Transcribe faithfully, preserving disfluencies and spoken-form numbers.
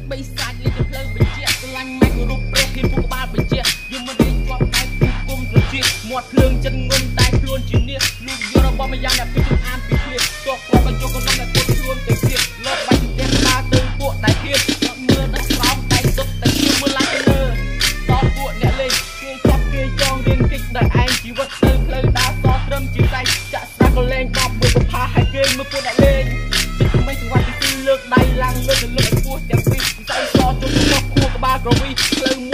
បីសាច់លេចផ្លូវបញ្ជាក់ស្រឡាញ់ម៉ែរូបព្រះហ៊ានពុកក្បាលបញ្ជាក់យើងមិនរៀនជាប់ដៃពីគុំត្រជាមាត់ភ្លើងចិត្តងំតែខ្លួនជានេះលោកយករបស់ម្យ៉ាងអ្នកពីអានពីឃ្លៀតទោះគាត់ក៏យកកំណត់តែពុតខ្លួនទៅឃ្លៀតលោកបាច់តែក្បាលទៅពួកតែឃ្លៀតគាត់មើលដល់ស្រោមតែសុទ្ធតែជឿមើលឡើងទៅលើតពួកអ្នកលេងគេចាប់គេចងរៀនគិតដល់ឯងជីវិតទៅផ្លូវដើរសត្រឹមជាដៃចាក់ស្រាក៏លេងបបមួយបផាហើយគេមើលពួកអ្នកលេងចិត្តមិនសង្វាក់ពីលើកដៃឡើងលើកទៅលើកពោះទាំងពីរសៅសជុំរបស់ខួរក្បាលក្រវីផ្លូវ